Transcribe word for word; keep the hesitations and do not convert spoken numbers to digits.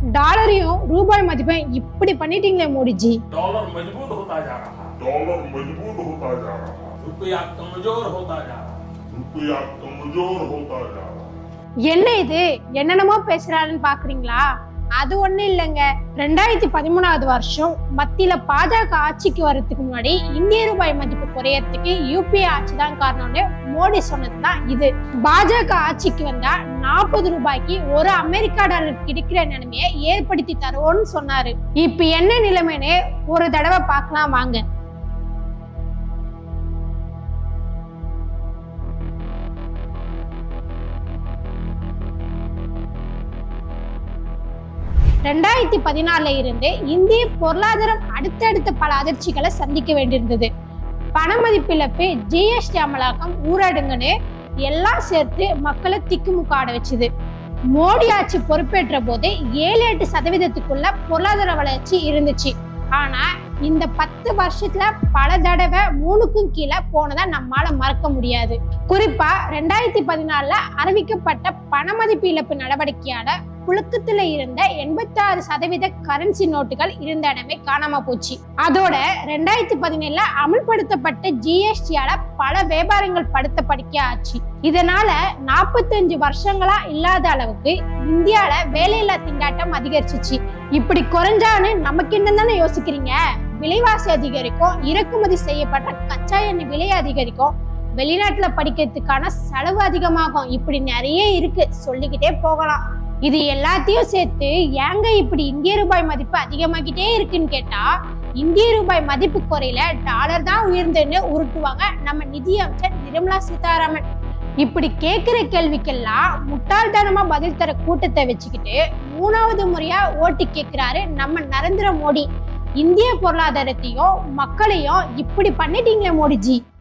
டாலரையும் ரூபாய் மதிப்பையும் இப்படி பண்ணிட்டீங்களே மோடிஜி. डॉलर मजबूत होता जा रहा है, डॉलर मजबूत होता जा रहा है, रुपया कमजोर होता जा रहा है, रुपया कमजोर होता जा रहा है. என்ன இது என்னென்னமோ பேசுறாருன்னு பாக்குறீங்களா? அது ஒண்ணு இல்லைங்க. ரெண்டாயிரத்தி பதிமூணாவது வருஷம் மத்தியில பாஜக ஆட்சிக்கு வர்றதுக்கு முன்னாடி இந்திய ரூபாய் மதிப்பு குறையறதுக்கு யூபிஏ ஆட்சி தான் காரணம்னு மோடி சொன்னதுதான் இது. பாஜக ஆட்சிக்கு வந்தா நாற்பது ரூபாய்க்கு ஒரு அமெரிக்கா டாலர் கிடைக்கிற நிலைமையை ஏற்படுத்தி தருவோம்னு சொன்னாரு. இப்ப என்ன நிலைமைன்னு ஒரு தடவை பார்க்கலாம் வாங்க. ரெண்டாயிரத்தி பதினாலுல இருந்து இந்திய பொருளாதாரம் அடுத்தடுத்த பல அதிர்ச்சிகளை சந்திக்க வேண்டியிருந்தது. பண மதிப்பிழப்பு, ஜிஎஸ்டி அமலாக்கம், ஊரடங்குன்னு எல்லாம் சேர்த்து மக்களை திக்குமுக்காட வச்சுது. மோடி ஆட்சி பொறுப்பேற்ற போது ஏழு எட்டு சதவீதத்துக்குள்ள பொருளாதார வளர்ச்சி இருந்துச்சு. ஆனா இந்த பத்து வருஷத்துல பல தடவை மூணுக்கும் கீழே போனதை நம்மால மறக்க முடியாது. குறிப்பா ரெண்டாயிரத்தி பதினாலுல அறிவிக்கப்பட்ட பண மதிப்பு இழப்பு நடவடிக்கையால புழக்கத்துல இருந்த எண்பத்தி ஆறு சதவீத கரன்சி நோட்டுகள் இருந்த இடமே காணாம போச்சு. அதோட ரெண்டாயிரத்தி பதினேழுல அமல்படுத்தப்பட்ட ஜிஎஸ்டியால பல வியாபாரங்கள் படுத்த படிக்க ஆச்சு. இதனால நாற்பத்தி அஞ்சு வருஷங்களா இல்லாத அளவுக்கு இந்தியால வேலையில்லா திண்டாட்டம் அதிகரிச்சிச்சு. இப்படி குறைஞ்சான்னு நமக்கு என்னதானே யோசிக்கிறீங்க? விலைவாசி அதிகரிக்கும், இறக்குமதி செய்யப்பட்ட கச்சா எண்ணெய் விலை அதிகரிக்கும், வெளிநாட்டுல படிக்கிறதுக்கான செலவு அதிகமாகும், இப்படி நிறைய இருக்கு, சொல்லிக்கிட்டே போகலாம். இது எல்லாத்தையும் சேர்த்து ஏங்க இப்படி இந்திய ரூபாய் மதிப்பு அதிகமாகிட்டே இருக்குன்னு கேட்டா, இந்திய ரூபாய் மதிப்பு குறையில டாலர் தான் உயர்ந்துன்னு உருட்டுவாங்க நம்ம நிதி அமைச்சர் நிர்மலா சீதாராமன். இப்படி கேட்கிற கேள்விக்கெல்லாம் முட்டாள்தனமா பதில் தர கூட்டத்தை வச்சுக்கிட்டு மூணாவது முறையா ஓட்டு கேட்கிறாரு நம்ம நரேந்திர மோடி. இந்திய பொருளாதாரத்தையும் மக்களையும் இப்படி பண்ணிட்டீங்களே மோடிஜி.